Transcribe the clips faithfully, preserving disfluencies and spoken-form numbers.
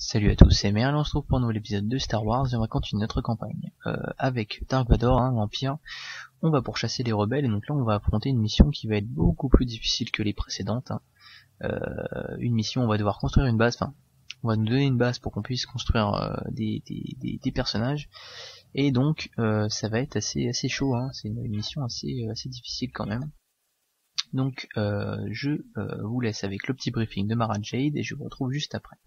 Salut à tous, c'est Merl, on se retrouve pour un nouvel épisode de Star Wars et on va continuer notre campagne. Euh, avec Dark Vador, hein, l'Empire, on va pourchasser les rebelles et donc là on va affronter une mission qui va être beaucoup plus difficile que les précédentes. Hein. Euh, une mission, on va devoir construire une base, enfin, on va nous donner une base pour qu'on puisse construire euh, des, des, des, des personnages et donc euh, ça va être assez, assez chaud, hein. C'est une, une mission assez, assez difficile quand même. Donc euh, je euh, vous laisse avec le petit briefing de Mara Jade et je vous retrouve juste après.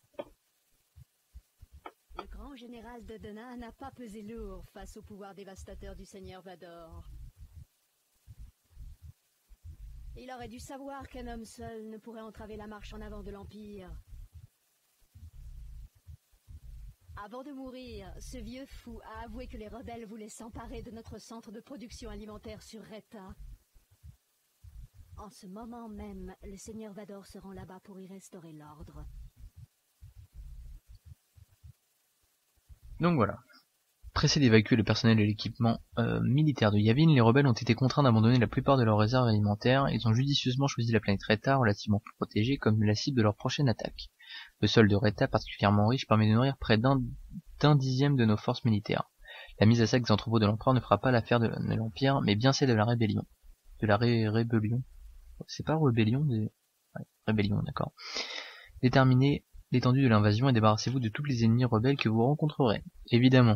Le grand général de Dodona n'a pas pesé lourd face au pouvoir dévastateur du seigneur Vador. Il aurait dû savoir qu'un homme seul ne pourrait entraver la marche en avant de l'Empire. Avant de mourir, ce vieux fou a avoué que les rebelles voulaient s'emparer de notre centre de production alimentaire sur Retta. En ce moment même, le seigneur Vador se rend là-bas pour y restaurer l'ordre. Donc voilà. Pressés d'évacuer le personnel et l'équipement euh, militaire de Yavin, les rebelles ont été contraints d'abandonner la plupart de leurs réserves alimentaires et ils ont judicieusement choisi la planète Retta, relativement protégée, comme la cible de leur prochaine attaque. Le sol de Retta, particulièrement riche, permet de nourrir près d'un d'un dixième de nos forces militaires. La mise à sac des entrepôts de l'Empereur ne fera pas l'affaire de, de l'Empire, mais bien celle de la rébellion. De la ré rébellion. C'est pas rébellion, des... ouais, rébellion, d'accord. Déterminez l'étendue de l'invasion et débarrassez-vous de tous les ennemis rebelles que vous rencontrerez. Évidemment.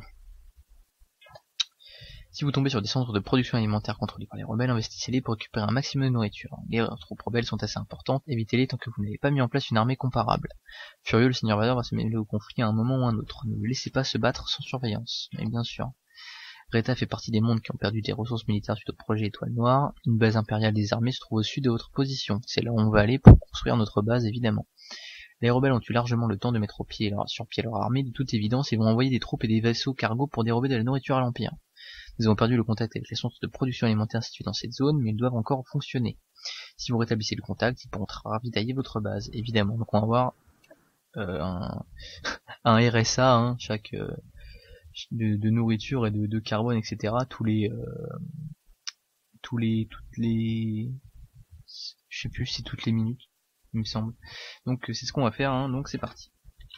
Si vous tombez sur des centres de production alimentaire contrôlés par les rebelles, investissez-les pour récupérer un maximum de nourriture. Les troupes rebelles sont assez importantes, évitez-les tant que vous n'avez pas mis en place une armée comparable. Furieux, le seigneur Vador va se mêler au conflit à un moment ou à un autre. Ne le laissez pas se battre sans surveillance. Mais bien sûr. Retta fait partie des mondes qui ont perdu des ressources militaires suite au projet Étoile Noire. Une base impériale des armées se trouve au sud de votre position. C'est là où on va aller pour construire notre base, évidemment. Les rebelles ont eu largement le temps de mettre au pied leur, sur pied leur armée, de toute évidence, ils vont envoyer des troupes et des vaisseaux cargo pour dérober de la nourriture à l'Empire. Ils ont perdu le contact avec les centres de production alimentaire situés dans cette zone, mais ils doivent encore fonctionner. Si vous rétablissez le contact, ils pourront ravitailler votre base, évidemment. Donc on va avoir euh, un, un R S A, hein, chaque euh, de, de nourriture et de, de carbone, et cetera. Tous les, euh, tous les, toutes les, je sais plus si toutes les minutes, il me semble. Donc c'est ce qu'on va faire, hein, donc c'est parti.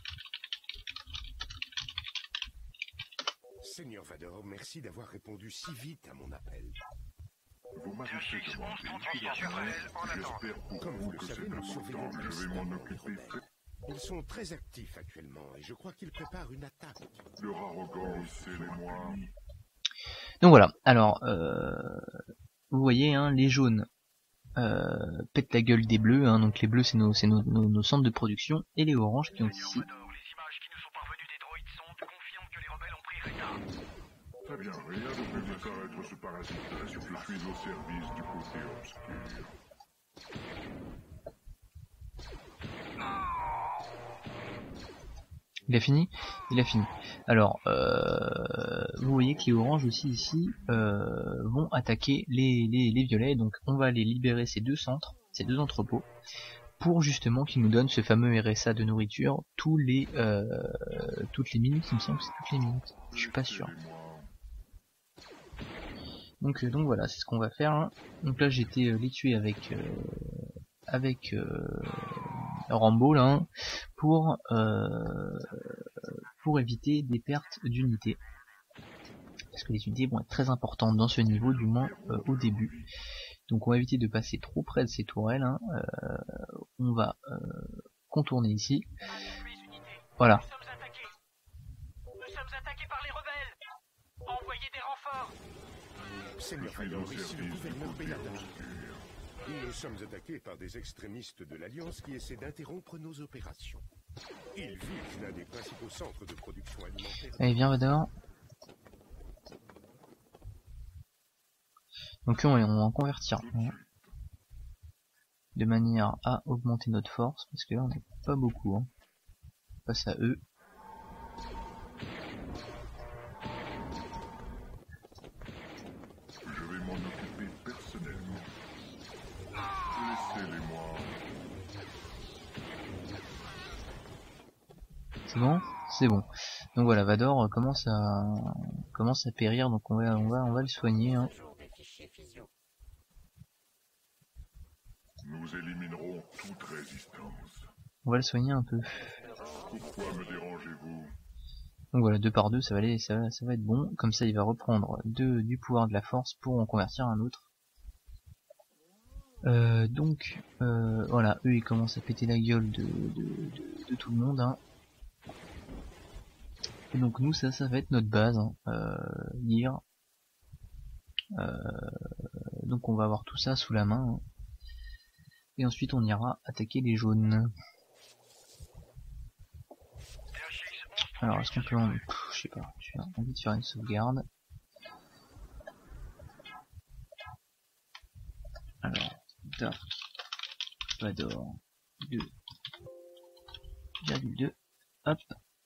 Seigneur Vador, merci d'avoir répondu si vite à mon appel. Vous m'avez fait demander. J'espère pour Comme vous le savez, nous surveillons je vais m'en occuper. Ils sont très actifs actuellement et je crois qu'ils préparent une attaque. Leur arrogance, c'est les moi. Donc voilà, alors euh, vous voyez, hein, les jaunes euh, pètent la gueule des bleus, hein, donc les bleus c'est nos, c'est nos, nos, nos centres de production, et les oranges qui ont ici. Très bien, rien ne peut me faire être ce parasitage. Je suis au service du côté obscur. Il a fini Il a fini. Alors, euh, vous voyez que les oranges aussi ici euh, vont attaquer les, les, les violets, donc on va aller libérer ces deux centres, ces deux entrepôts, pour justement qu'ils nous donnent ce fameux R S A de nourriture tous les euh, toutes les minutes, il me semble que c'est toutes les minutes, je suis pas sûr. Donc, euh, donc voilà, c'est ce qu'on va faire. Hein. Donc là j'ai été euh, les tuer avec euh, avec euh, Rambo là, hein, pour euh, pour éviter des pertes d'unités. Parce que les unités vont être très importantes dans ce niveau, du moins euh, au début. Donc on va éviter de passer trop près de ces tourelles. Hein. Euh, on va euh, contourner ici. Voilà. Nous sommes attaqués par les rebelles. Envoyez des renforts. Seigneur Vador, ici le gouverneur Belladon. Nous sommes attaqués par des extrémistes de l'Alliance qui essaient d'interrompre nos opérations. Ils visent l'un des principaux centres de production alimentaire. Allez, viens Vador. Donc on va en convertir un, de manière à augmenter notre force, parce que là on n'est pas beaucoup. Hein. On passe à eux. Je vais m'en occuper personnellement. Laissez-les-moi. C'est bon? C'est bon. Donc voilà, Vador commence à commence à périr, donc on va on va on va le soigner. Hein. Nous éliminerons toute résistance. On va le soigner un peu. Pourquoi me dérangez-vous? Donc voilà, deux par deux, ça va aller, ça va, ça va être bon. Comme ça, il va reprendre deux du pouvoir de la force pour en convertir un autre. Euh, donc, euh, voilà, eux, ils commencent à péter la gueule de, de, de, de tout le monde. Hein. Et donc nous, ça, ça va être notre base. Hein. Euh, lire. Euh, donc on va avoir tout ça sous la main. Hein. Et ensuite, on ira attaquer les jaunes. Alors, est-ce qu'on peut en... Pff, je sais pas, j'ai envie de faire une sauvegarde. Alors, Dark Vador deux virgule deux, hop.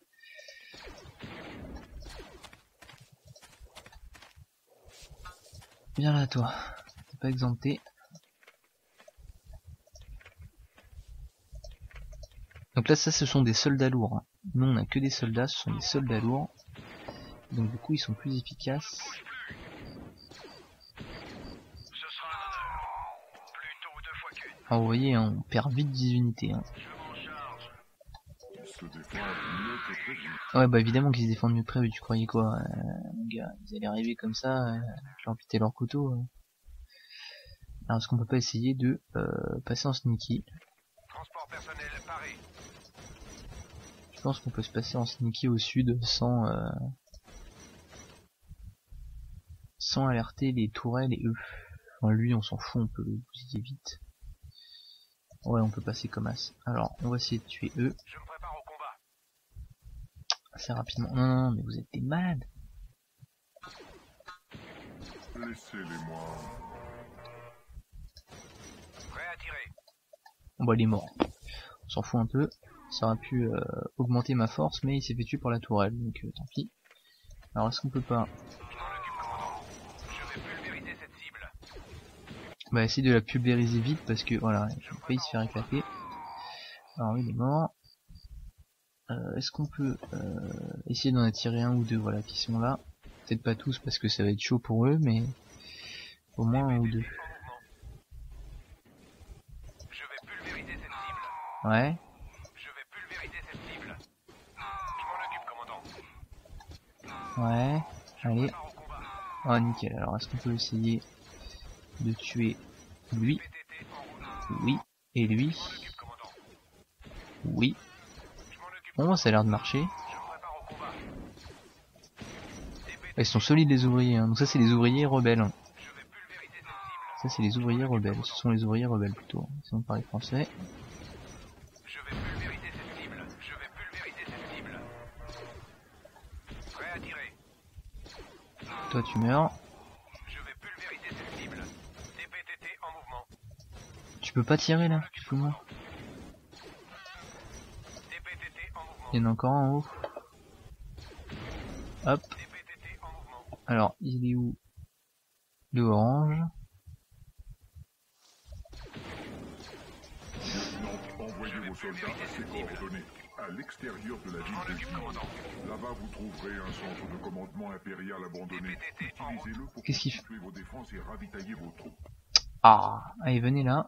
Viens là, toi, t'es pas exempté. Donc là, ça, ce sont des soldats lourds. Hein. Nous, on a que des soldats, ce sont des soldats lourds. Donc du coup, ils sont plus efficaces. Alors vous voyez, hein, on perd vite dix unités. Hein. Ouais, bah évidemment qu'ils se défendent mieux que prévu, tu croyais quoi euh, mon gars, ils allaient arriver comme ça, euh, leur péter leur couteau. Euh. Alors est-ce qu'on peut pas essayer de euh, passer en sneaky? Je pense qu'on peut se passer en sneaky au sud sans euh, sans alerter les tourelles et eux. Enfin lui on s'en fout, on peut le bousiller vite. Ouais, on peut passer comme as. Alors on va essayer de tuer eux. Je me prépare au combat. Assez rapidement. Non non non mais vous êtes des malades. Laissez-les-moi. Prêt à tirer. Bon bah il est mort. On s'en fout un peu. Ça aurait pu euh, augmenter ma force, mais il s'est fait tuer par la tourelle, donc euh, tant pis. Alors est-ce qu'on peut pas... Je vais pulvériser cette cible. Bah essayer de la pulvériser vite parce que voilà, il a failli se faire éclater. Alors il est mort. Euh, est-ce qu'on peut euh, essayer d'en attirer un ou deux, voilà, qui sont là. Peut-être pas tous parce que ça va être chaud pour eux, mais au moins un ou deux. Je vais pulvériser cette cible. Ouais. Je vais pulvériser cette cible. Je m'en occupe, commandant. Ouais. Allez. Prépare au combat. Oh nickel, alors est-ce qu'on peut essayer de tuer lui? P T T en route. Oui. Et lui? Je m'en occupe, commandant. Oui. Je m'en occupe. Bon, ça a l'air de marcher. Je me prépare au combat. Ils sont solides les ouvriers, hein. Donc ça c'est les ouvriers rebelles. Je vais pulvériser cette cible. Ça c'est les ouvriers rebelles, ce sont les ouvriers rebelles plutôt, si on parle français. Je vais pulvériser cette cible. Je vais pulvériser cette cible. Prêt à tirer. Toi tu meurs. Je vais pulvériser cette cible. D P T T en mouvement. Tu peux pas tirer là, fous-moi. D P T T en mouvement. Il y en a encore un en haut. Hop. D P T T en mouvement. Alors, il est où? Le orange. Maintenant, envoyez vos soldats à ces coordonnées, à l'extérieur de la ville de Ville. Là-bas, vous trouverez un centre de commandement impérial abandonné. Utilisez-le pour Qu'est-ce qu'il fait? constituer vos défenses et ravitailler vos troupes. Ah, allez, venez là.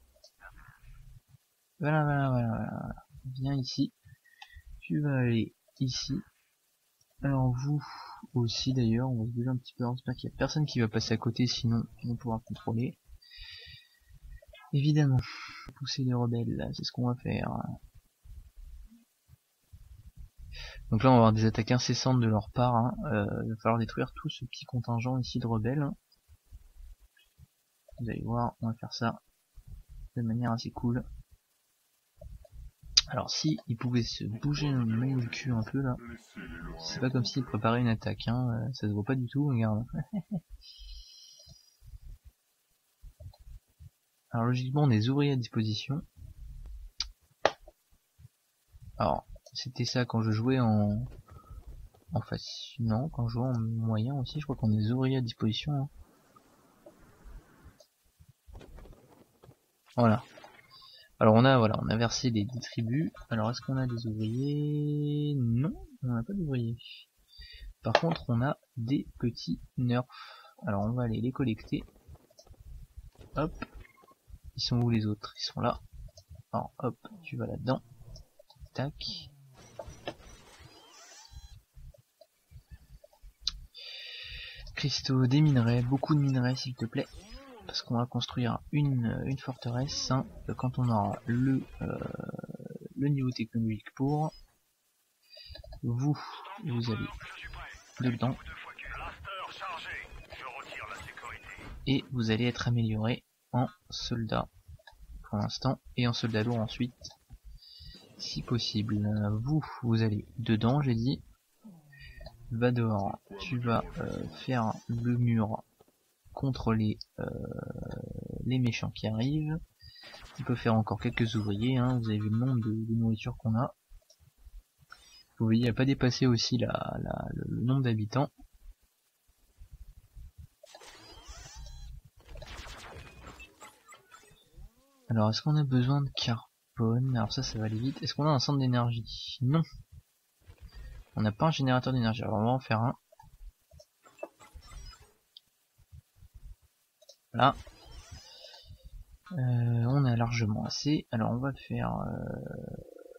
Voilà, voilà, voilà, voilà. Viens ici. Tu vas aller ici. Alors vous aussi d'ailleurs, on va se bouger un petit peu. J'espère qu'il n'y a personne qui va passer à côté, sinon on va pouvoir contrôler. Évidemment. Pousser les rebelles là, c'est ce qu'on va faire. Donc là on va avoir des attaques incessantes de leur part. Hein. Euh, il va falloir détruire tout ce petit contingent ici de rebelles. Vous allez voir, on va faire ça de manière assez cool. Alors si ils pouvaient se bouger le main du cul un peu là, c'est pas comme s'ils préparaient une attaque, hein. Euh, ça se voit pas du tout, regarde. Alors logiquement on a des ouvriers à disposition. Alors c'était ça quand je jouais en en face, non, quand je jouais en moyen aussi, je crois qu'on a des ouvriers à disposition. Hein. Voilà. Alors on a voilà, on a versé les dix tribus. Alors est-ce qu'on a des ouvriers? Non, on n'a pas d'ouvriers. Par contre on a des petits nerfs. Alors on va aller les collecter. Hop. Ils sont où les autres? Ils sont là. Alors hop, tu vas là-dedans. Tac. cristaux, des minerais, beaucoup de minerais s'il te plaît. Parce qu'on va construire une, une forteresse hein, quand on aura le, euh, le niveau technologique pour. Vous, vous allez dedans. Et vous allez être amélioré en soldat pour l'instant et en soldat lourd ensuite si possible. Vous, vous allez dedans j'ai dit. Vador, tu vas euh, faire le mur contre les, euh, les méchants qui arrivent. On peut faire encore quelques ouvriers, hein. Vous avez vu le nombre de, de nourriture qu'on a. Vous voyez, il n'a pas dépassé aussi la, la, le, le nombre d'habitants. Alors, est-ce qu'on a besoin de carbone? Alors ça, ça va aller vite. Est-ce qu'on a un centre d'énergie? Non. On n'a pas un générateur d'énergie. Alors, on va en faire un. Voilà. Euh, on a largement assez. Alors, on va faire... Euh...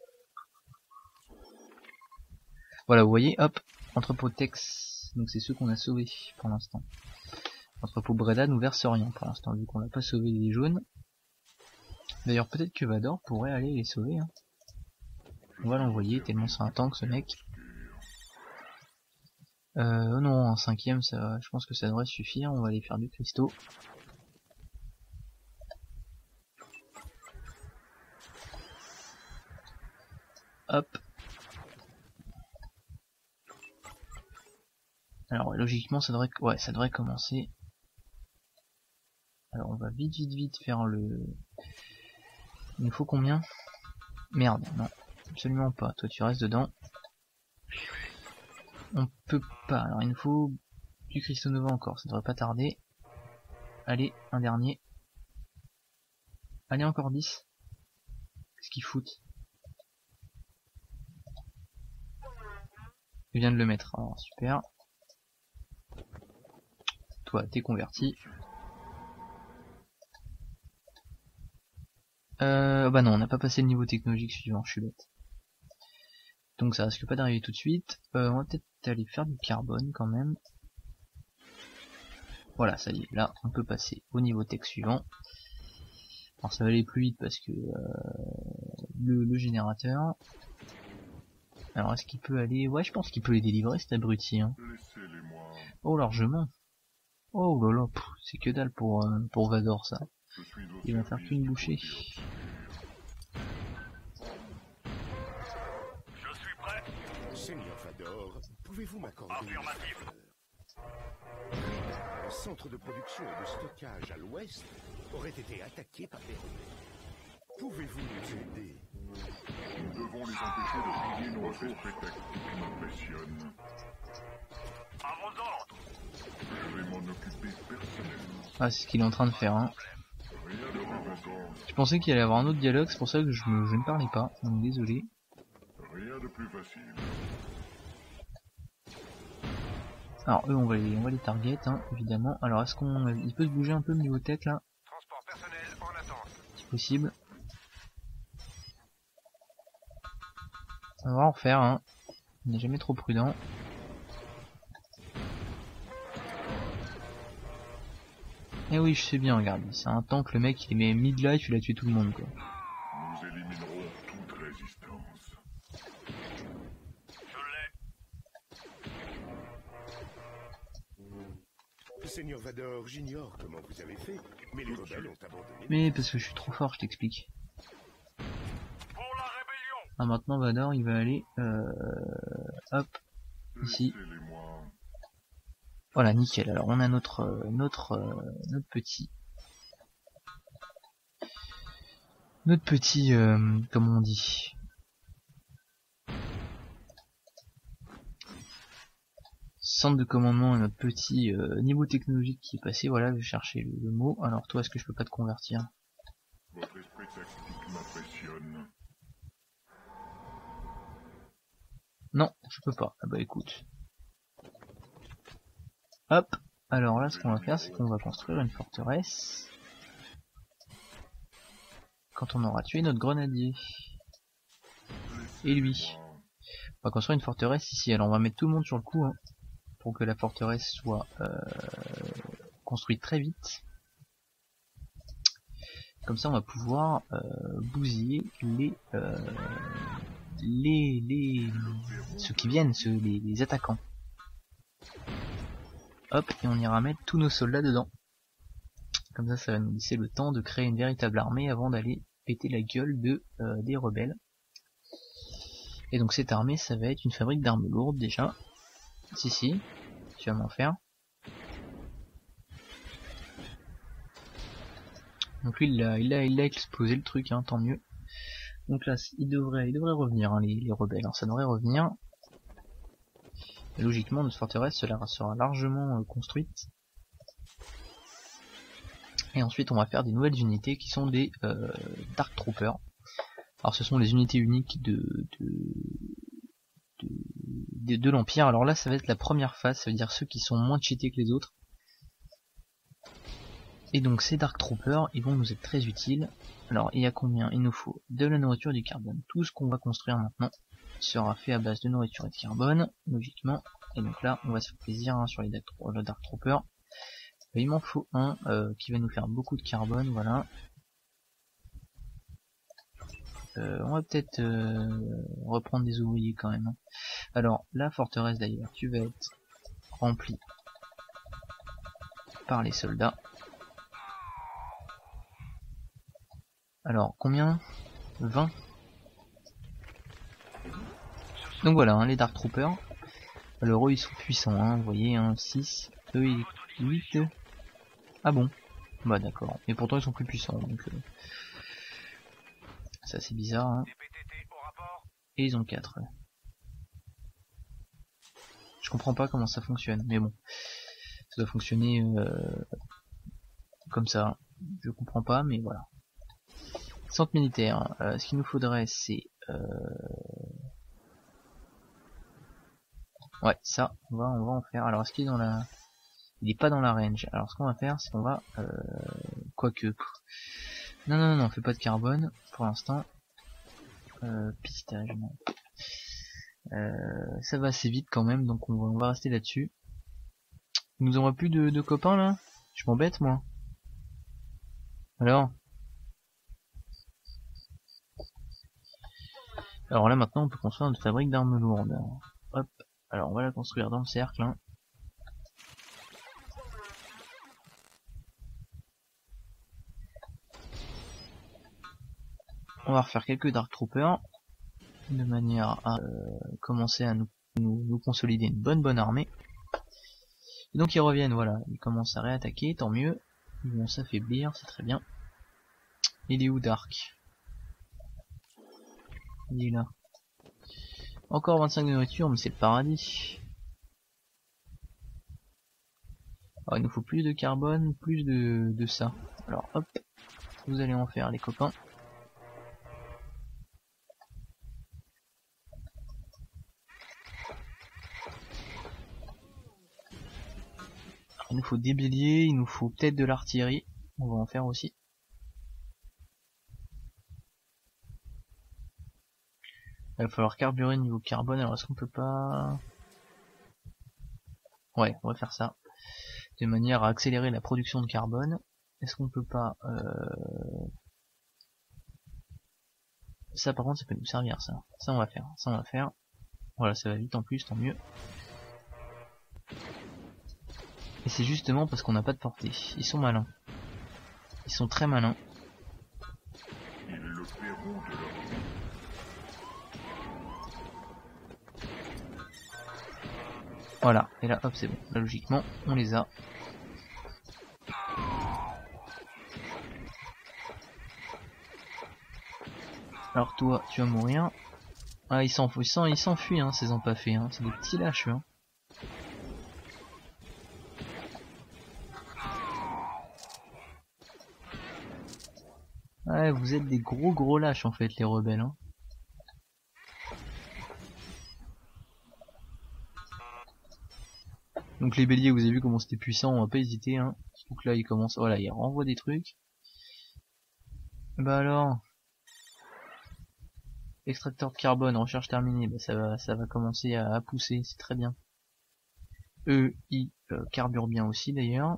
Voilà, vous voyez, hop, entrepôt Tex. Donc, c'est ceux qu'on a sauvés pour l'instant. Entrepôt Breda nous verse rien pour l'instant, vu qu'on n'a pas sauvé les jaunes. D'ailleurs, peut-être que Vador pourrait aller les sauver. Hein. On va l'envoyer, tellement c'est un tank ce mec. Euh, non, en cinquième, ça, je pense que ça devrait suffire. On va aller faire du cristaux. Hop. Alors, logiquement, ça devrait, ouais, ça devrait commencer. Alors, on va vite, vite, vite faire le... Il nous faut combien? Merde, non, absolument pas. Toi, tu restes dedans. On peut pas. Alors, il nous faut du cristaux nova encore. Ça devrait pas tarder. Allez, un dernier. Allez, encore dix. Qu'est-ce qu'ils foutent? Je viens de le mettre. Alors, super. Toi, t'es converti. Euh, bah non, on n'a pas passé le niveau technologique suivant, je suis bête. Donc ça risque pas d'arriver tout de suite. Euh, on va peut-être aller faire du carbone quand même. Voilà, ça y est, là on peut passer au niveau tech suivant. Alors ça va aller plus vite parce que euh, le, le générateur. Alors est-ce qu'il peut aller... Ouais, je pense qu'il peut les délivrer cet abruti. Hein. Oh largement. Oh là là, c'est que dalle pour, euh, pour Vador ça. Il va faire qu'une bouchée. Je suis prêt. Seigneur Vador, pouvez-vous m'accorder une faveur? Un centre de production et de stockage à l'ouest aurait été attaqué par les rebelles. Pouvez-vous nous aider? Nous devons les empêcher de piller nos ressources tactiques qui m'impressionnent. À vos ordres. Je vais m'en occuper personnellement. Ah, c'est ce qu'il est en train de faire. Hein. Rien de plus Je pensais qu'il allait y avoir un autre dialogue, c'est pour ça que je, me, je ne parlais pas. Donc désolé. Rien de plus facile. Alors eux, on va les, on va les target, hein, évidemment. Alors est-ce qu'on, il peut se bouger un peu au niveau tech là? Transport personnel en attente. Si possible. On va en refaire, hein. On n'est jamais trop prudent. Eh oui, je sais bien, regarde, c'est un tank, le mec il est mis mid-life, il a tué tout le monde quoi. Nous éliminerons toute résistance. Je l'ai. Seigneur Vador, j'ignore comment vous avez fait, mais les rebelles ont abandonné. Mais parce que je suis trop fort, je t'explique. Pour la rébellion. Ah maintenant Vador il va aller euh, hop ici. Laissez-les-moi. Voilà, nickel. Alors on a notre euh, notre euh, notre petit notre petit euh, comment on dit, centre de commandement et notre petit euh, niveau technologique qui est passé. Voilà, je vais chercher le, le mot. Alors toi, est-ce que je peux pas te convertir? Votre esprit tactique m'impressionne. Non, je peux pas. Ah bah écoute. Hop, alors là ce qu'on va faire c'est qu'on va construire une forteresse quand on aura tué notre grenadier et lui. On va construire une forteresse ici, alors on va mettre tout le monde sur le coup hein. pour que la forteresse soit euh, construite très vite. Comme ça on va pouvoir euh, bousiller les, euh, les les ceux qui viennent, ceux, les, les attaquants. Hop, et on ira mettre tous nos soldats dedans. Comme ça, ça va nous laisser le temps de créer une véritable armée avant d'aller péter la gueule de euh, des rebelles. Et donc cette armée, ça va être une fabrique d'armes lourdes déjà. Si si, tu vas m'en faire. Donc lui, il a, il a, il a explosé le truc, hein, tant mieux. Donc là, il devrait, il devrait revenir, hein, les, les rebelles, hein, ça devrait revenir. Et logiquement, notre forteresse cela sera largement euh, construite. Et ensuite, on va faire des nouvelles unités qui sont des euh, Dark Troopers. Alors, ce sont les unités uniques de de, de, de, de l'Empire. Alors là, ça va être la première phase, ça veut dire ceux qui sont moins cheatés que les autres. Et donc, ces Dark Troopers, ils vont nous être très utiles. Alors, il y a combien? Il nous faut de la nourriture et du carbone. Tout ce qu'on va construire maintenant sera fait à base de nourriture et de carbone, logiquement. Et donc là, on va se faire plaisir hein, sur les Dark, le Dark Troopers. Il m'en faut un euh, qui va nous faire beaucoup de carbone, voilà. Euh, on va peut-être euh, reprendre des ouvriers quand même. Hein. Alors, la forteresse d'ailleurs, tu vas être remplie par les soldats. Alors, combien? vingt. Donc voilà, hein, les Dark Troopers. Alors eux, ils sont puissants, hein, vous voyez, hein, six, eux, ils huit. Ah bon? Bah d'accord. Mais pourtant, ils sont plus puissants, donc... Euh... Ça, c'est bizarre, hein. Et ils ont quatre. Ouais. Je comprends pas comment ça fonctionne, mais bon. Ça doit fonctionner euh, comme ça. Je comprends pas, mais voilà. Centre militaire. Euh, ce qu'il nous faudrait, c'est... Euh... Ouais, ça, on va, on va en faire. Alors, est-ce qu'il est dans la... Il est pas dans la range. Alors, ce qu'on va faire, c'est qu'on va... Euh... Quoique... Non, non, non, non, on fait pas de carbone, pour l'instant. Euh, pistage, non. Euh, ça va assez vite quand même, donc on va, on va rester là-dessus. Il nous envoie plus de, de copains, là? Je m'embête, moi. Alors? Alors là, maintenant, on peut construire une fabrique d'armes lourdes. Hop. Alors, on va la construire dans le cercle, hein. On va refaire quelques Dark Troopers de manière à euh, commencer à nous, nous, nous consolider une bonne bonne armée. Et donc ils reviennent, voilà, ils commencent à réattaquer, tant mieux. Ils vont s'affaiblir, c'est très bien. Il est où Dark? Il est là. Encore vingt-cinq de nourriture, mais c'est le paradis. Alors il nous faut plus de carbone, plus de, de ça. Alors hop, vous allez en faire les copains. Il nous faut des béliers, il nous faut peut-être de l'artillerie, on va en faire aussi. Il va falloir carburer niveau carbone, alors est-ce qu'on peut pas... Ouais, on va faire ça. De manière à accélérer la production de carbone. Est-ce qu'on peut pas... Euh... Ça par contre ça peut nous servir ça. Ça on va faire, ça on va faire. Voilà, ça va vite en plus, tant mieux. Et c'est justement parce qu'on n'a pas de portée. Ils sont malins. Ils sont très malins. Ils le paieront de leur vie. Voilà, et là hop c'est bon. Là logiquement on les a. Alors toi tu vas mourir. Ah ils s'enfuient, ils s'enfuient hein, ces empaffés, hein. C'est des petits lâches hein. Ouais, vous êtes des gros gros lâches en fait les rebelles hein. Donc les béliers, vous avez vu comment c'était puissant, on va pas hésiter hein. Donc là ils commencent, voilà, ils renvoient des trucs. Bah alors, extracteur de carbone, recherche terminée, bah ça va, ça va commencer à, à pousser, c'est très bien. eux ils euh, carburent bien aussi d'ailleurs.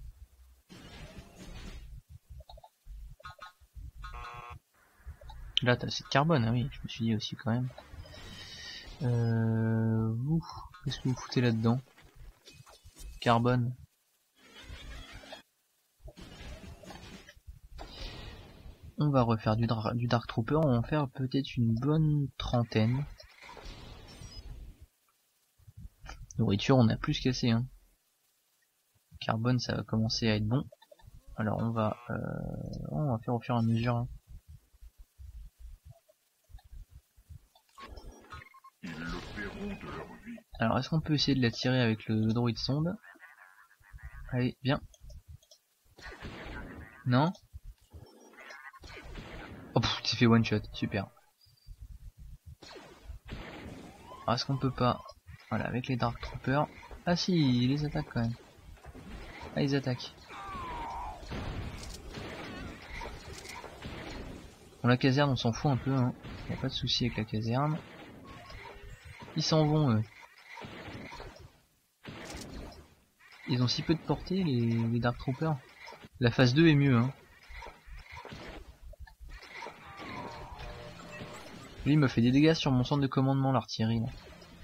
Là t'as assez de carbone, ah oui, je me suis dit aussi quand même. Euh, vous, qu'est-ce que vous foutez là-dedans? Carbone. On va refaire du, du Dark Trooper, on va en faire peut-être une bonne trentaine. Nourriture, on a plus qu'assez, hein. Carbone, ça va commencer à être bon. Alors on va, euh, on va faire au fur et à mesure. Hein. Alors est-ce qu'on peut essayer de la tirer avec le droïde sonde? Allez, viens. Non? Oh pff, tu fait one shot, super. Alors est-ce qu'on peut pas... Voilà, avec les Dark Troopers... Ah si, ils les attaquent quand même. Ah, ils attaquent. Bon, la caserne, on s'en fout un peu, hein. Y a pas de souci avec la caserne. Ils s'en vont, eux. Ils ont si peu de portée, les, les Dark Troopers. La phase deux est mieux, hein. Lui, il me fait des dégâts sur mon centre de commandement, l'artillerie, là.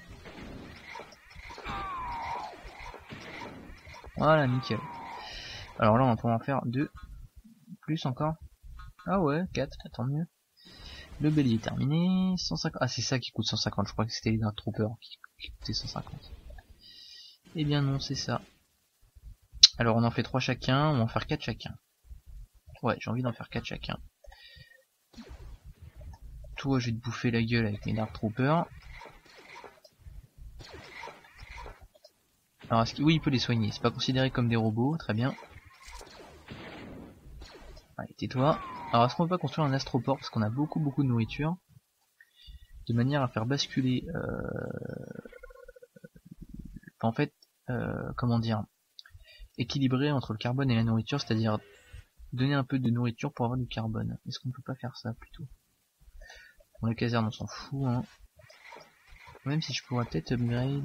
Voilà, nickel. Alors là, on va pouvoir en faire deux. Plus encore. Ah ouais, quatre, tant mieux. Le bélier est terminé. cent cinquante. Ah, c'est ça qui coûte cent cinquante. Je crois que c'était les Dark Troopers qui, qui coûtaient cent cinquante. Eh bien non, c'est ça. Alors on en fait trois chacun, on va en faire quatre chacun. Ouais, j'ai envie d'en faire quatre chacun. Toi, je vais te bouffer la gueule avec mes Dark Troopers. Alors, est-ce que... oui, il peut les soigner. C'est pas considéré comme des robots, très bien. Allez, tais-toi. Alors, est-ce qu'on peut pas construire un astroport parce qu'on a beaucoup beaucoup de nourriture, de manière à faire basculer, euh... en fait, euh, comment dire, équilibrer entre le carbone et la nourriture, c'est-à-dire donner un peu de nourriture pour avoir du carbone. Est-ce qu'on peut pas faire ça plutôt? Bon, la caserne, on s'en fout, hein. Même si je pourrais peut-être upgrade.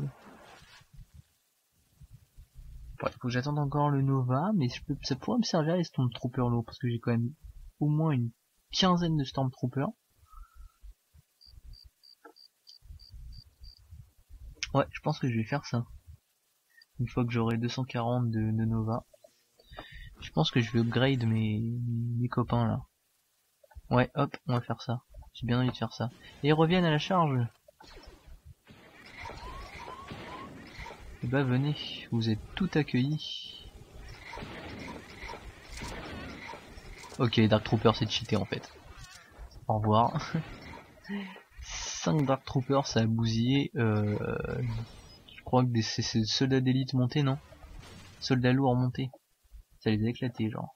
Bon, il faut que j'attende encore le Nova, mais je peux, ça pourrait me servir les Stormtroopers lourds, parce que j'ai quand même au moins une quinzaine de Stormtroopers. Ouais, je pense que je vais faire ça. Une fois que j'aurai deux cent quarante de, de Nova. Je pense que je vais upgrade mes, mes copains là. Ouais, hop, on va faire ça. J'ai bien envie de faire ça. Et ils reviennent à la charge. Et bah venez, vous êtes tout accueillis. Ok, Dark Trooper c'est cheaté en fait. Au revoir. cinq Dark Troopers ça a bousillé. Euh, je crois que c'est soldats d'élite montés, non? Soldats lourds montés. Ça les a éclatés genre.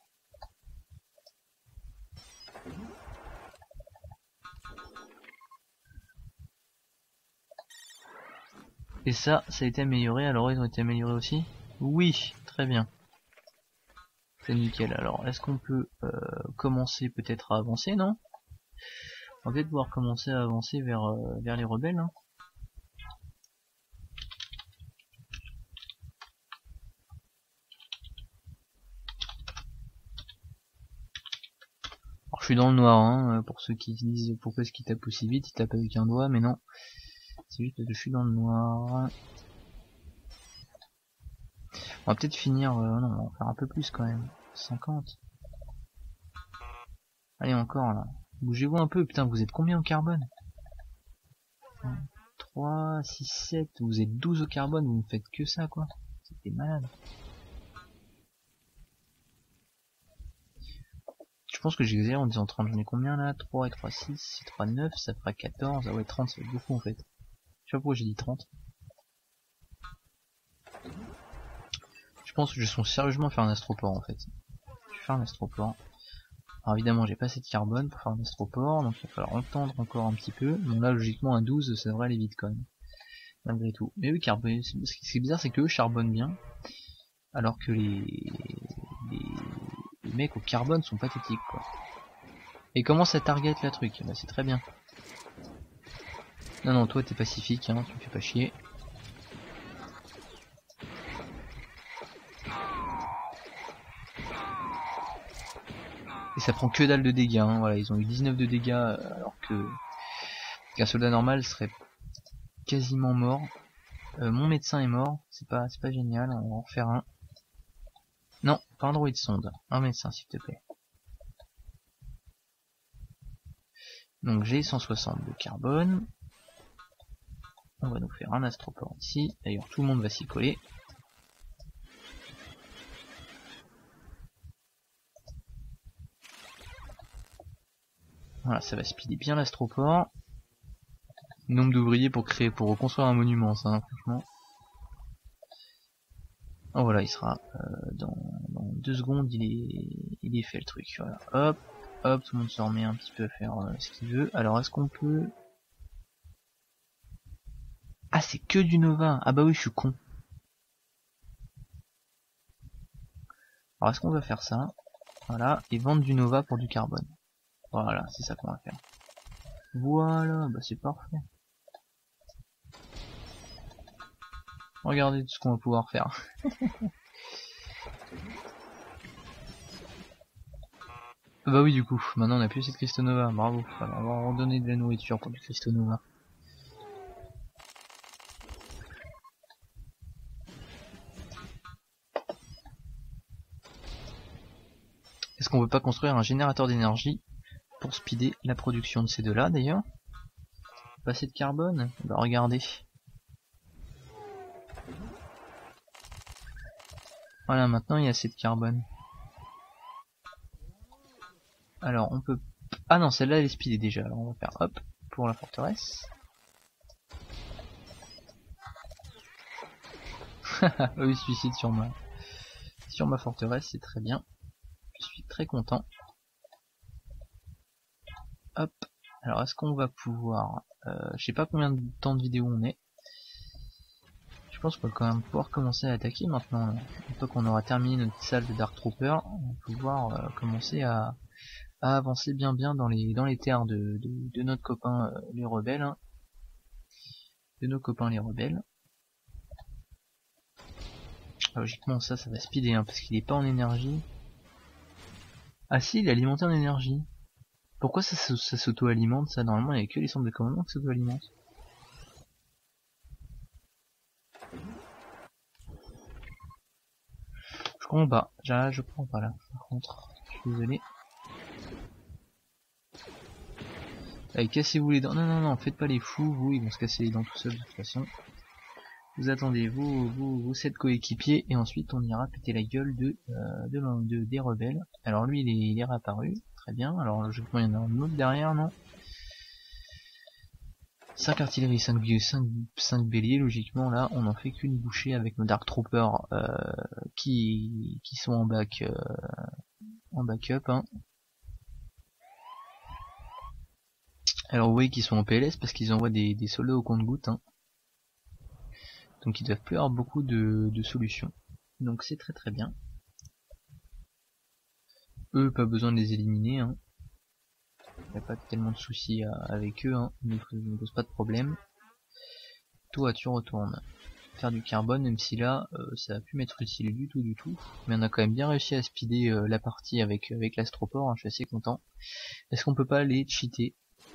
Et ça, ça a été amélioré, alors ils ont été améliorés aussi? Oui, très bien. C'est nickel, alors est-ce qu'on peut euh, commencer peut-être à avancer, non? On va peut-être pouvoir commencer à avancer vers, euh, vers les rebelles, hein. Alors je suis dans le noir, hein, pour ceux qui se disent pourquoi est-ce qu'il tape aussi vite, il tape avec un doigt, mais non. C'est juste parce que je suis dans le noir. On va peut-être finir... Euh, non, on va en faire un peu plus quand même. cinquante. Allez, encore là. Bougez-vous un peu. Putain, vous êtes combien au carbone? trois, six, sept. Vous êtes douze au carbone. Vous ne faites que ça, quoi. C'était malade. Je pense que j'exagère en disant trente. J'en ai combien là? Trois et trois, six. six, trois, neuf. Ça fera quatorze. Ah ouais, trente, ça va être beaucoup en fait. Je sais pas pourquoi j'ai dit trente. Je pense que je suis sérieusement faire un astroport en fait. Je vais faire un astroport. Alors évidemment j'ai pas assez de carbone pour faire un astroport, donc il va falloir entendre encore un petit peu. Donc là logiquement un douze ça devrait aller vite quand même. Malgré tout. Mais oui, carbone. Ce qui est bizarre c'est que eux charbonnent bien. Alors que les... les... les mecs au carbone sont pathétiques quoi. Et comment ça target la truc? Bah c'est très bien. Non non toi t'es pacifique hein, tu me fais pas chier. Et ça prend que dalle de dégâts, hein. Voilà, ils ont eu dix-neuf de dégâts euh, alors que qu'un soldat normal serait quasiment mort. Euh, mon médecin est mort, c'est pas c'est pas génial, on va en refaire un. Non, pas un droïde sonde, un médecin s'il te plaît. Donc j'ai cent soixante de carbone. On va nous faire un astroport ici, d'ailleurs tout le monde va s'y coller. Voilà, ça va speeder bien l'astroport. Nombre d'ouvriers pour créer, pour reconstruire un monument, ça, hein, franchement. Oh voilà, il sera euh, dans, dans deux secondes, il est, il est fait le truc. Voilà, hop, hop, tout le monde se remet un petit peu à faire euh, ce qu'il veut. Alors, est-ce qu'on peut... Ah, c'est que du Nova. Ah bah oui, je suis con. Alors, est-ce qu'on va faire ça? Voilà, et vendre du Nova pour du carbone. Voilà, c'est ça qu'on va faire. Voilà, bah c'est parfait. Regardez tout ce qu'on va pouvoir faire. Bah oui, du coup, maintenant on a plus cette Cristonova, bravo. Alors, on va redonner de la nourriture pour du Cristonova. Est-ce qu'on veut pas construire un générateur d'énergie pour speeder la production de ces deux-là d'ailleurs? Pas assez de carbone? Bah regardez. Voilà, maintenant il y a assez de carbone. Alors on peut... Ah non, celle-là elle est speedée déjà, alors on va faire hop pour la forteresse. Oui, suicide sur ma... sur ma forteresse, c'est très bien. Je suis très content. Hop. Alors est-ce qu'on va pouvoir... Euh, je sais pas combien de temps de vidéo on est. Je pense qu'on va quand même pouvoir commencer à attaquer maintenant. Une fois qu'on aura terminé notre salle de Dark Trooper, on va pouvoir euh, commencer à, à avancer bien bien dans les dans les terres de, de, de notre copain euh, les rebelles. Hein. De nos copains les rebelles. Logiquement ça, ça va speeder hein, parce qu'il est pas en énergie. Ah si, il est alimenté en énergie. Pourquoi ça, ça, ça s'auto-alimente ça? Normalement il n'y a que les centres de commandement qui s'auto-alimentent. Je comprends pas, là je comprends pas là, par contre, je suis désolé. Allez, cassez-vous les dents, non non non, faites pas les fous, vous, ils vont se casser les dents tout seuls de toute façon. Vous attendez, vous, vous, vous êtes coéquipiers, et ensuite on ira péter la gueule de, euh, de, de des rebelles. Alors lui il est, il est réapparu, très bien, alors logiquement il y en a un autre derrière, non? cinq artilleries, cinq, cinq, cinq béliers, logiquement là on en fait qu'une bouchée avec nos Dark Troopers euh, qui, qui sont en back euh, en backup hein. Alors vous voyez qu'ils sont en P L S parce qu'ils envoient des, des soldats au compte-gouttes hein. Donc ils doivent plus avoir beaucoup de, de solutions, donc c'est très très bien. Eux pas besoin de les éliminer hein. Il n'y a pas tellement de soucis à, avec eux, hein. Ils ne posent pas de problème. Toi tu retournes faire du carbone, même si là euh, ça a pu m'être utile du tout du tout. Mais on a quand même bien réussi à speeder euh, la partie avec, avec l'astroport, hein. Je suis assez content. Est-ce qu'on peut pas les cheater?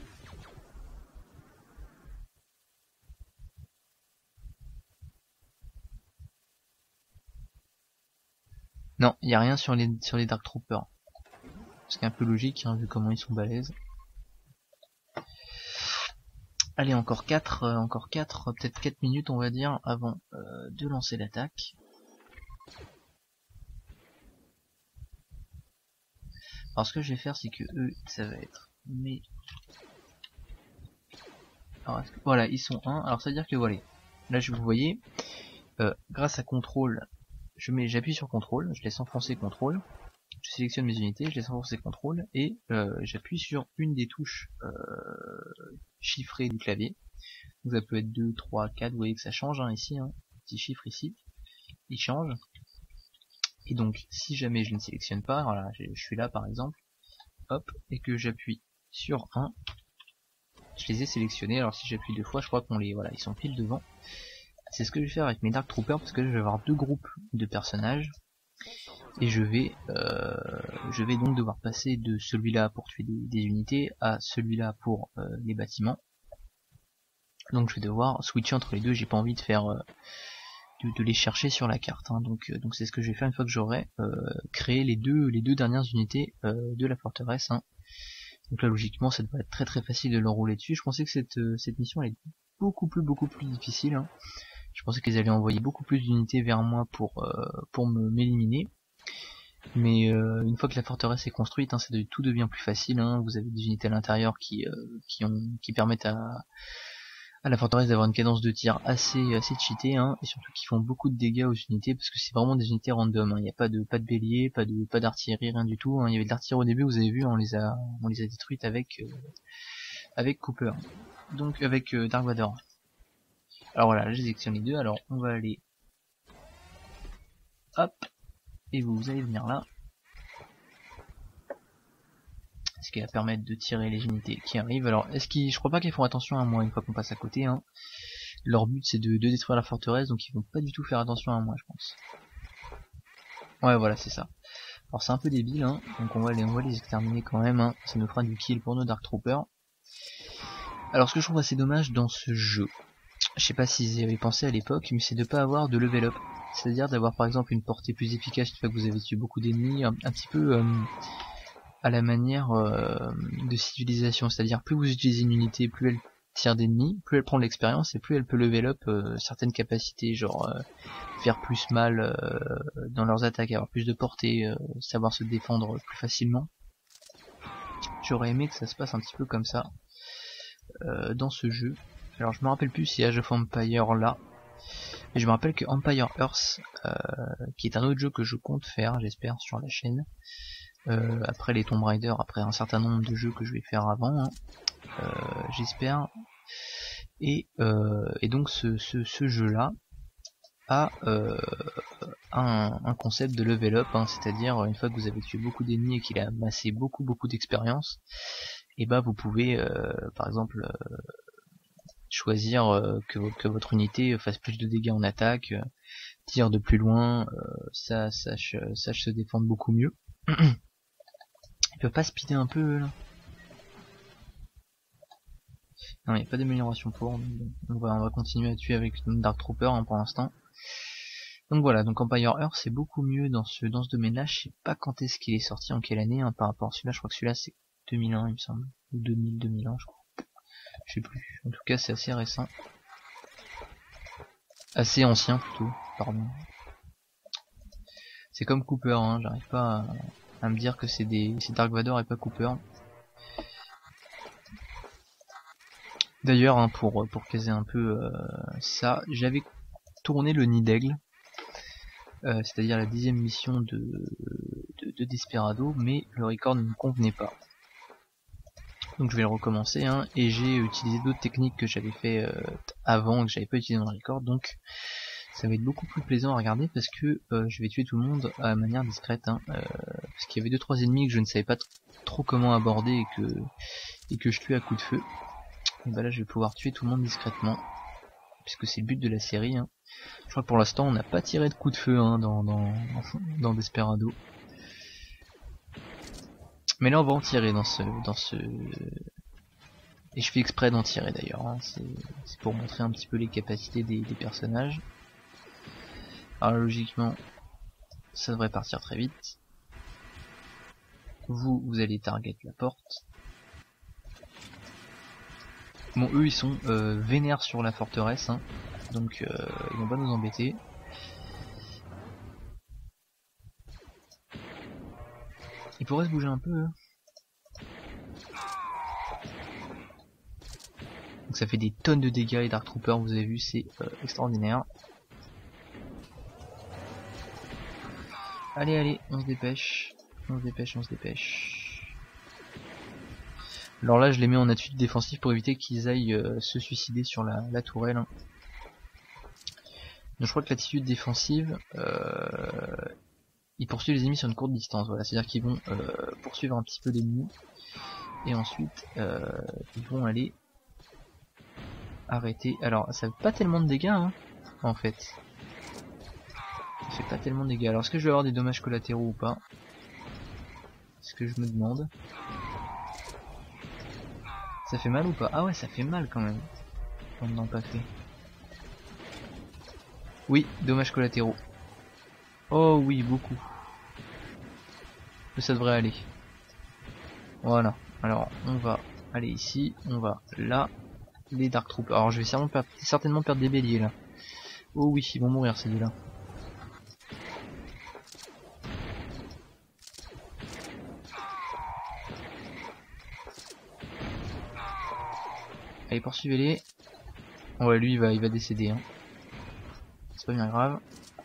Non, il n'y a rien sur les, sur les Dark Troopers. Ce qui est un peu logique, hein, vu comment ils sont balèzes. Allez, encore quatre, euh, encore quatre, peut-être quatre minutes on va dire, avant euh, de lancer l'attaque. Alors ce que je vais faire, c'est que eux, ça va être... Mais... Alors, que... Voilà, ils sont un. Alors ça veut dire que voilà, là je vous voyez, euh, grâce à contrôle, je mets, j'appuie sur contrôle, je laisse enfoncer contrôle. Je sélectionne mes unités, je laisse enfoncer contrôle et euh, j'appuie sur une des touches euh, chiffrées du clavier. Donc ça peut être deux, trois, quatre, vous voyez que ça change hein, ici, hein, petit chiffre ici, il change. Et donc si jamais je ne sélectionne pas, voilà, je, je suis là par exemple, hop, et que j'appuie sur un, je les ai sélectionnés. Alors si j'appuie deux fois, je crois qu'on les, voilà, ils sont pile devant. C'est ce que je vais faire avec mes Dark Troopers parce que là, je vais avoir deux groupes de personnages. et je vais euh, je vais donc devoir passer de celui-là pour tuer des, des unités à celui-là pour euh, les bâtiments. Donc je vais devoir switcher entre les deux, j'ai pas envie de faire euh, de, de les chercher sur la carte, hein. donc euh, donc c'est ce que je vais faire une fois que j'aurai euh, créé les deux les deux dernières unités euh, de la forteresse, hein. Donc là logiquement ça devrait être très très facile de l'enrouler dessus. Je pensais que cette euh, cette mission elle est beaucoup plus beaucoup plus difficile, hein. Je pensais qu'ils allaient envoyer beaucoup plus d'unités vers moi pour euh, pour me m'éliminer. Mais euh, une fois que la forteresse est construite, hein, ça de, tout devient plus facile, hein. Vous avez des unités à l'intérieur qui euh, qui ont qui permettent à à la forteresse d'avoir une cadence de tir assez assez cheatée, hein, et surtout qui font beaucoup de dégâts aux unités parce que c'est vraiment des unités random, hein. Il n'y a pas de pas de bélier, pas de pas d'artillerie, rien du tout, hein. Il y avait de l'artillerie au début, vous avez vu, on les a on les a détruites avec euh, avec Cooper, donc avec euh, Dark Vador. Alors voilà, j'ai sélectionné les deux, alors on va aller hop, et vous, vous allez venir là, ce qui va permettre de tirer les unités qui arrivent. Alors est-ce qu'ils, je crois pas qu'ils font attention à moi une fois qu'on passe à côté, hein. Leur but c'est de, de détruire la forteresse, donc ils vont pas du tout faire attention à moi, je pense. Ouais, voilà, c'est ça. Alors c'est un peu débile, hein, donc on va les, on va les exterminer quand même, hein. Ça nous fera du kill pour nos Dark Troopers. Alors ce que je trouve assez dommage dans ce jeu, je sais pas s'ils y avaient pensé à l'époque, mais c'est de pas avoir de level up. C'est-à-dire d'avoir par exemple une portée plus efficace une fois que vous avez tué beaucoup d'ennemis, un, un petit peu euh, à la manière euh, de civilisation. C'est-à-dire plus vous utilisez une unité, plus elle tire d'ennemis, plus elle prend de l'expérience et plus elle peut level up euh, certaines capacités, genre euh, faire plus mal euh, dans leurs attaques, avoir plus de portée, euh, savoir se défendre plus facilement. J'aurais aimé que ça se passe un petit peu comme ça euh, dans ce jeu. Alors je me rappelle plus si Age of Empire là, mais je me rappelle que Empire Earth, euh, qui est un autre jeu que je compte faire, j'espère, sur la chaîne, euh, après les Tomb Raider, après un certain nombre de jeux que je vais faire avant, hein, euh, j'espère, et, euh, et donc ce, ce, ce jeu là a euh, un, un concept de level up, hein, c'est-à-dire une fois que vous avez tué beaucoup d'ennemis et qu'il a amassé beaucoup beaucoup d'expérience, et bah vous pouvez euh, par exemple euh, choisir euh, que, que votre unité fasse plus de dégâts en attaque, euh, tire de plus loin, euh, ça sache, sache se défendre beaucoup mieux. Il peut pas speeder un peu là? Non, il n'y a pas d'amélioration pour, donc on va, on va continuer à tuer avec Dark Trooper, hein, pour l'instant. Donc voilà, donc Empire Earth c'est beaucoup mieux dans ce dans ce domaine-là. Je sais pas quand est-ce qu'il est sorti, en quelle année, hein, par rapport à celui-là. Je crois que celui-là c'est deux mille un il me semble, ou deux mille, deux mille un je crois. Je sais plus, en tout cas c'est assez récent. Assez ancien plutôt, pardon. C'est comme Cooper, hein, j'arrive pas à, à me dire que c'est des c'est Dark Vador et pas Cooper. D'ailleurs, hein, pour pour caser un peu euh, ça, j'avais tourné le Nid d'Aigle, euh, c'est-à-dire la dixième mission de, de, de Desperado, mais le record ne me convenait pas. Donc je vais le recommencer, hein, et j'ai utilisé d'autres techniques que j'avais fait euh, avant et que j'avais pas utilisé dans le record, donc ça va être beaucoup plus plaisant à regarder parce que euh, je vais tuer tout le monde à manière discrète, hein, euh, parce qu'il y avait deux trois ennemis que je ne savais pas trop comment aborder et que et que je tuais à coup de feu. Et bah là je vais pouvoir tuer tout le monde discrètement, puisque c'est le but de la série, hein. Je crois que pour l'instant on n'a pas tiré de coup de feu, hein, dans, dans, dans Desperado. Mais là on va en tirer dans ce dans ce et je fais exprès d'en tirer d'ailleurs, hein. C'est pour montrer un petit peu les capacités des, des personnages. Alors logiquement ça devrait partir très vite. Vous vous allez target la porte. Bon eux ils sont euh, vénères sur la forteresse, hein, donc euh, ils vont pas nous embêter. Il pourrait se bouger un peu. Hein. Donc ça fait des tonnes de dégâts et Dark Trooper, vous avez vu, c'est euh, extraordinaire. Allez allez, on se dépêche, on se dépêche, on se dépêche. Alors là je les mets en attitude défensive pour éviter qu'ils aillent euh, se suicider sur la, la tourelle. Hein. Donc je crois que l'attitude défensive, euh, ils poursuivent les ennemis sur une courte distance, voilà, c'est à dire qu'ils vont euh, poursuivre un petit peu l'ennemi et ensuite euh, ils vont aller arrêter. Alors ça fait pas tellement de dégâts, hein, en fait. Ça fait pas tellement de dégâts. Alors est-ce que je vais avoir des dommages collatéraux ou pas? C'est ce que je me demande. Ça fait mal ou pas? Ah ouais, ça fait mal quand même. On n'en a pas fait. Oui, dommages collatéraux. Oh oui, beaucoup. Mais ça devrait aller. Voilà. Alors, on va aller ici. On va là. Les Dark Troopers. Alors, je vais certainement perdre, certainement perdre des béliers là. Oh oui, ils vont mourir ces deux-là. Allez, poursuivez-les. Ouais, lui, il va, il va décéder. Hein. C'est pas bien grave.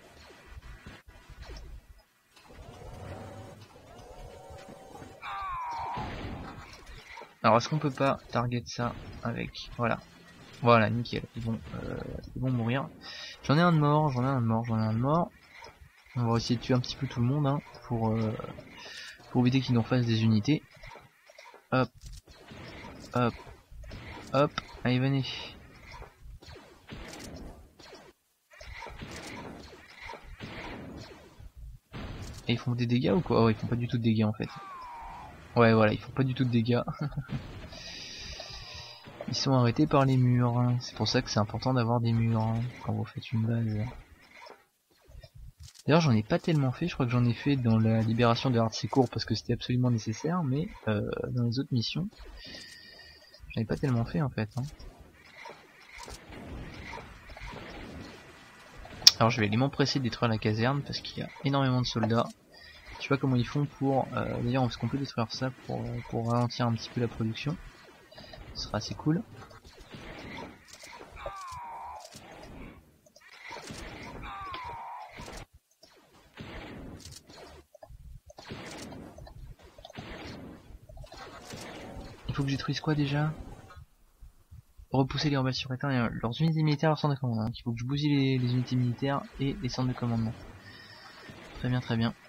Alors, est-ce qu'on peut pas target ça avec... Voilà. Voilà, nickel. Ils vont, euh, ils vont mourir. J'en ai un de mort, j'en ai un de mort, j'en ai un de mort. On va essayer de tuer un petit peu tout le monde, hein, pour, euh, pour éviter qu'ils nous refassent des unités. Hop. Hop. Hop. Allez, venez. Et ils font des dégâts ou quoi? Oh, ils font pas du tout de dégâts en fait. Ouais, voilà, ils font pas du tout de dégâts. Ils sont arrêtés par les murs. Hein. C'est pour ça que c'est important d'avoir des murs hein, quand vous faites une base. D'ailleurs, j'en ai pas tellement fait. Je crois que j'en ai fait dans la libération de Hartsecourt parce que c'était absolument nécessaire. Mais euh, dans les autres missions, j'en ai pas tellement fait en fait. Hein. Alors, je vais les m'empresser de détruire la caserne parce qu'il y a énormément de soldats. Je sais pas comment ils font pour... Euh, D'ailleurs, est-ce qu'on peut détruire ça pour, pour ralentir un petit peu la production? Ce sera assez cool. Il faut que je détruise quoi déjà? Repousser les rebelles sur État et leurs unités militaires, leurs centres de commandement. Il faut que je bousille les, les unités militaires et les centres de commandement. Très bien, très bien.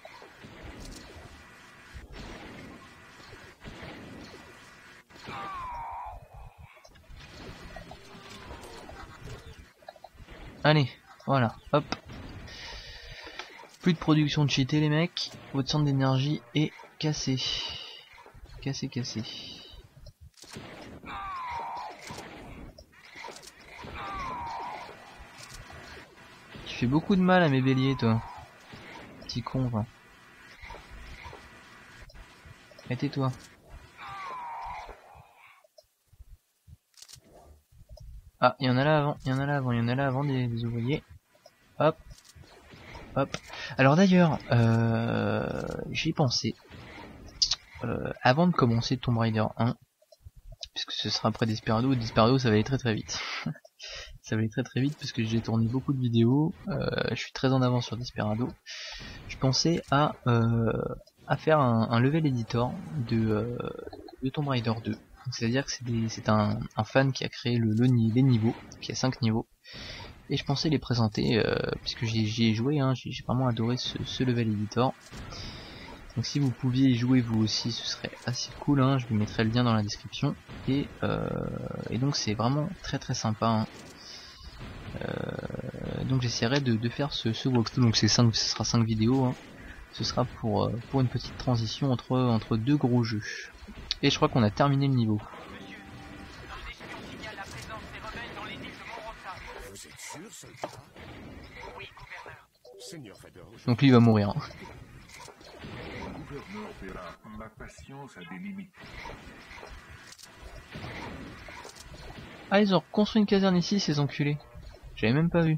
Allez, voilà, hop. Plus de production de cheaté les mecs. Votre centre d'énergie est cassé. Cassé, cassé. Tu fais beaucoup de mal à mes béliers toi. Petit con va. Et tais-toi. Ah, il y en a là avant, il y en a là avant, il y en a là avant des, des ouvriers. Hop. Hop. Alors d'ailleurs, euh, j'y ai pensé. Euh, avant de commencer Tomb Raider un, puisque ce sera après Desperado, Desperado ça va aller très très vite. Ça va aller très très vite parce que j'ai tourné beaucoup de vidéos, euh, je suis très en avance sur Desperado. Je pensais à, euh, à faire un, un level editor de, euh, de Tomb Raider deux. C'est-à-dire que c'est un, un fan qui a créé le, le, les niveaux, qui a cinq niveaux. Et je pensais les présenter, euh, puisque j'y ai joué, hein, j'ai vraiment adoré ce, ce level editor. Donc si vous pouviez y jouer vous aussi, ce serait assez cool, hein, je vous mettrai le lien dans la description. Et, euh, et donc c'est vraiment très très sympa. Hein. Euh, donc j'essaierai de, de faire ce, ce walkthrough, donc c'est cinq, ce sera cinq vidéos. Hein. Ce sera pour, euh, pour une petite transition entre, entre deux gros jeux. Et je crois qu'on a terminé le niveau. Monsieur, nos espions signalent la présence des rebelles dans les îles de Mont-Rosa. Vous êtes sûr, soldat? Oui, gouverneur. Seigneur Vader, je... Donc lui il va mourir. Hein. Gouverneur Vera, ma patience a des limites. Ah, ils ont construit une caserne ici, ces enculés. J'avais même pas vu.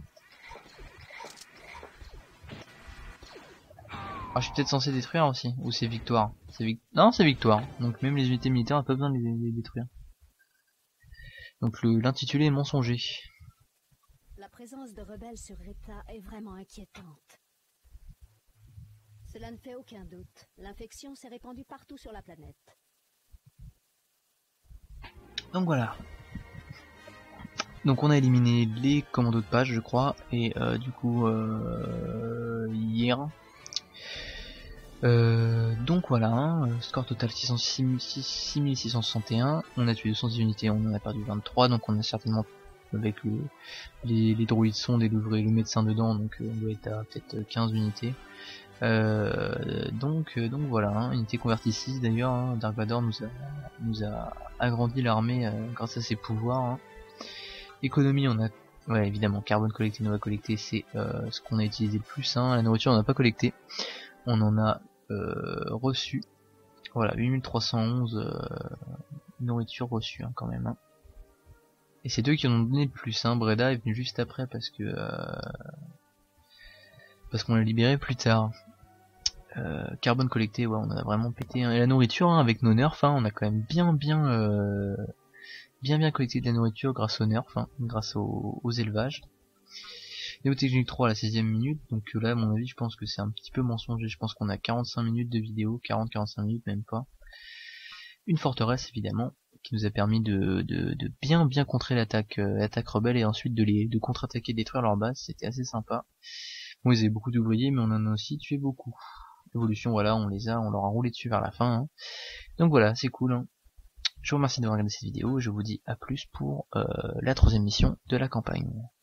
Ah, je suis peut-être censé détruire aussi. Ou c'est victoire. Vic... Non, c'est victoire. Donc même les unités militaires n'ont pas besoin de les, les détruire. Donc l'intitulé est mensonger. La présence de rebelles sur Reta est vraiment inquiétante. Cela ne fait aucun doute. L'infection s'est répandue partout sur la planète. Donc voilà. Donc on a éliminé les commandos de page, je crois. Et euh, du coup, euh, hier... Euh, donc voilà, hein, score total six mille six cent soixante et un, on a tué deux cent dix unités, on en a perdu vingt-trois, donc on a certainement avec le, les, les droïdes sondes et le, le médecin dedans, donc euh, on doit être à peut-être quinze unités. Euh, donc, euh, donc voilà, hein, unité convertie six d'ailleurs, hein, Dark Vador nous a, nous a agrandi l'armée euh, grâce à ses pouvoirs. Hein. Économie, on a, ouais évidemment, carbone collecté, nova collecté, c'est euh, ce qu'on a utilisé le plus. Hein. La nourriture on n'a pas collecté, on en a euh, reçu. Voilà, huit mille trois cent onze euh, nourriture reçue hein, quand même. Hein. Et c'est eux qui en ont donné le plus. Hein. Breda est venu juste après parce que euh, parce qu'on l'a libéré plus tard. Euh, carbone collecté, ouais, on a vraiment pété. Hein. Et la nourriture, hein, avec nos nerfs, hein, on a quand même bien bien euh, bien bien collecté de la nourriture grâce aux nerfs, hein, grâce aux, aux élevages. Néotechnique trois à la sixième minute, donc là à mon avis je pense que c'est un petit peu mensonger, je pense qu'on a quarante-cinq minutes de vidéo, quarante à quarante-cinq minutes même pas. Une forteresse évidemment, qui nous a permis de, de, de bien bien contrer l'attaque euh, l'attaque rebelle et ensuite de les de contre-attaquer, détruire leur base, c'était assez sympa. Bon ils avaient beaucoup d'ouvriers mais on en a aussi tué beaucoup. Évolution voilà, on les a, on leur a roulé dessus vers la fin. Hein. Donc voilà, c'est cool. Hein. Je vous remercie d'avoir regardé cette vidéo et je vous dis à plus pour euh, la troisième mission de la campagne.